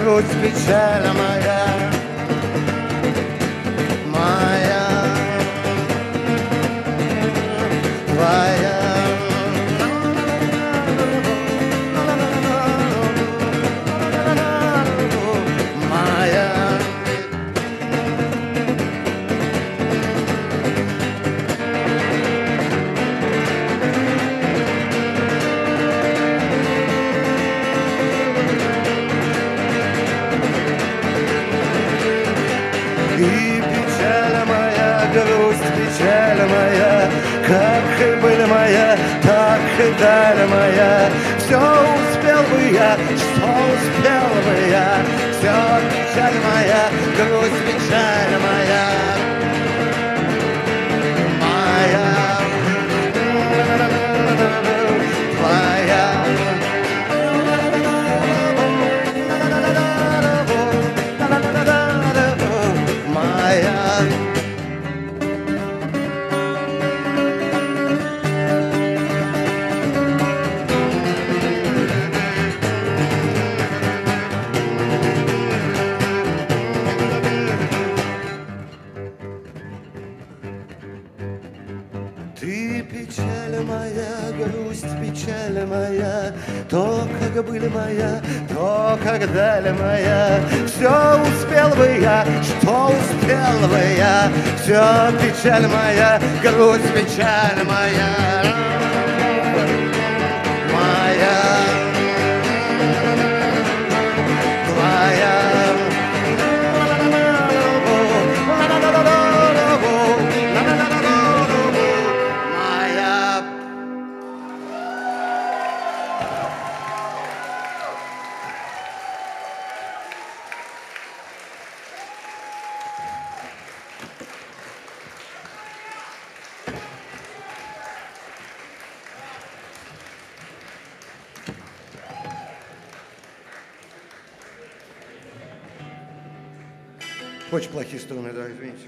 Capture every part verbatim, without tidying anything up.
грусть, печаль моя, моя, твоя. Печаль моя, как и быль моя, так и даль моя. Все успел бы я, что успел бы я. Все печаль моя, грусть, печаль моя, моя, твоя. Ты печаль моя, грусть, печаль моя, то, как быль моя, то, как даль моя. Все успел бы я, что успел бы я. Все печаль моя, грусть, печаль моя, моя, твоя. Очень плохие струны, да, извините.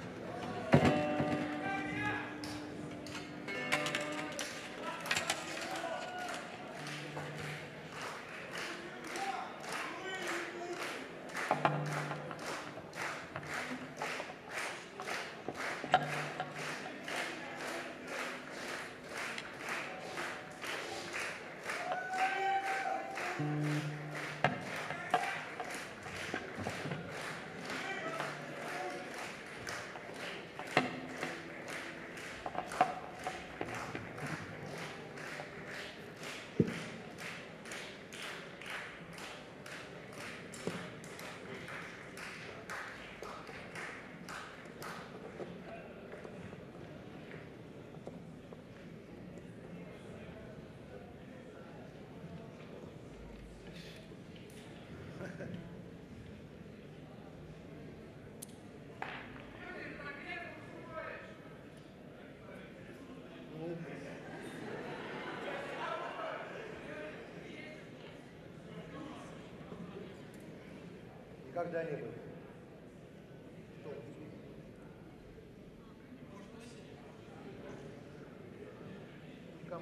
Никогда не было. Никому.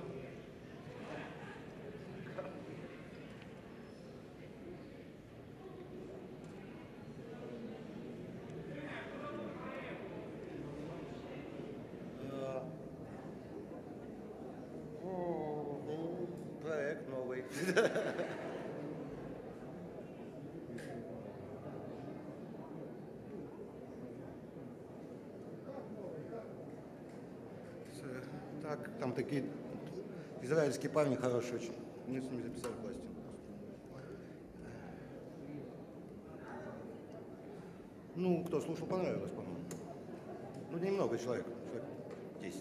Проект новый. Так, там такие израильские парни хорошие очень. Мы с ними записали пластинку. Ну, кто слушал, понравилось, по-моему. Ну, немного человек, человек десять.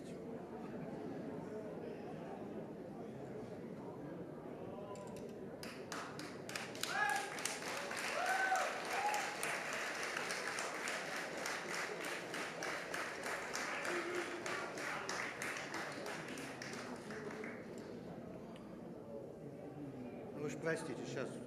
Вы же простите, сейчас